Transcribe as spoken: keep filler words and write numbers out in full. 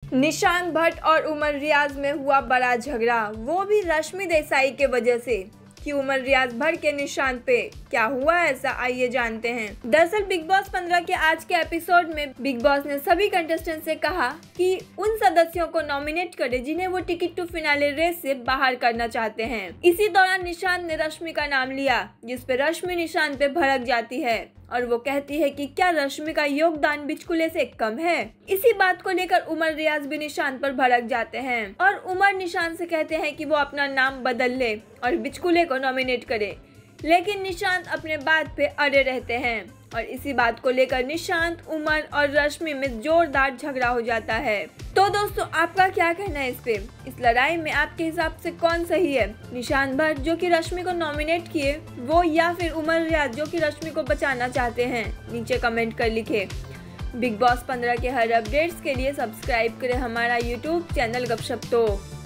निशांत भट्ट और उमर रियाज में हुआ बड़ा झगड़ा, वो भी रश्मि देसाई के वजह से। कि उमर रियाज भट्ट के निशांत पे क्या हुआ ऐसा, आइए जानते हैं। दरअसल बिग बॉस पंद्रह के आज के एपिसोड में बिग बॉस ने सभी कंटेस्टेंट से कहा कि उन सदस्यों को नॉमिनेट करे जिन्हें वो टिकट टू फिनाले रेस से बाहर करना चाहते हैं। इसी दौरान निशांत ने रश्मि का नाम लिया, जिस पे रश्मि निशांत पे भड़क जाती है और वो कहती है कि क्या रश्मि का योगदान बिचकुले से कम है। इसी बात को लेकर उमर रियाज भी निशांत पर भड़क जाते हैं और उमर निशांत से कहते हैं कि वो अपना नाम बदल ले और बिचकुले को नॉमिनेट करे, लेकिन निशांत अपने बात पे अड़े रहते हैं और इसी बात को लेकर निशांत, उमर और रश्मि में जोरदार झगड़ा हो जाता है। तो दोस्तों, आपका क्या कहना है इस पे? इस लड़ाई में आपके हिसाब से कौन सही है, निशांत भट्ट जो कि रश्मि को नॉमिनेट किए वो, या फिर उमर रियाज जो कि रश्मि को बचाना चाहते हैं? नीचे कमेंट कर लिखे। बिग बॉस पंद्रह के हर अपडेट्स के लिए सब्सक्राइब करें हमारा यूट्यूब चैनल गपशप तो।